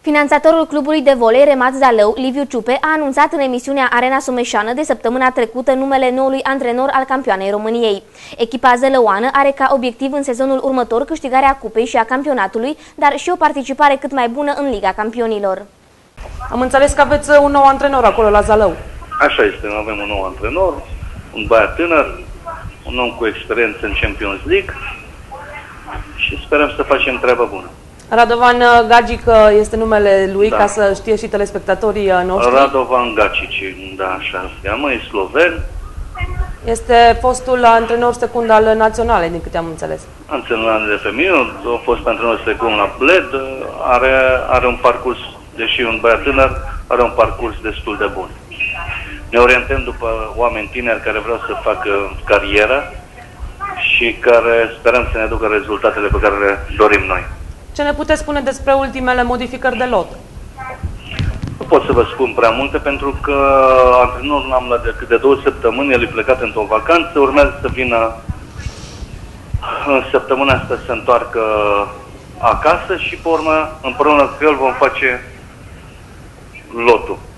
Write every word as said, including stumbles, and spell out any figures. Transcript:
Finanțatorul clubului de volei Remat Zalău, Liviu Ciupe, a anunțat în emisiunea Arena Someșană de săptămâna trecută numele noului antrenor al campioanei României. Echipa zălăoană are ca obiectiv în sezonul următor câștigarea cupei și a campionatului, dar și o participare cât mai bună în Liga Campionilor. Am înțeles că aveți un nou antrenor acolo la Zalău. Așa este, avem un nou antrenor, un băiat tânăr, un om cu experiență în Champions League și sperăm să facem treabă bună. Radovan Gagic este numele lui, da, ca să știe și telespectatorii noștri. Radovan Gagic, da, așa se cheamă, e sloven. Este fostul antrenor secund al Naționalei, din câte am înțeles. Antrenor de feminin, a fost antrenor secund la Bled, are, are un parcurs, deși un băiat tânăr, are un parcurs destul de bun. Ne orientăm după oameni tineri care vreau să facă carieră și care sperăm să ne ducă rezultatele pe care le dorim noi. Ce ne puteți spune despre ultimele modificări de lot? Nu pot să vă spun prea multe pentru că antrenorul l-am luat decât de două săptămâni, el e plecat într-o vacanță, urmează să vină în săptămâna asta să se întoarcă acasă și pe urmă împreună cu el vom face lotul.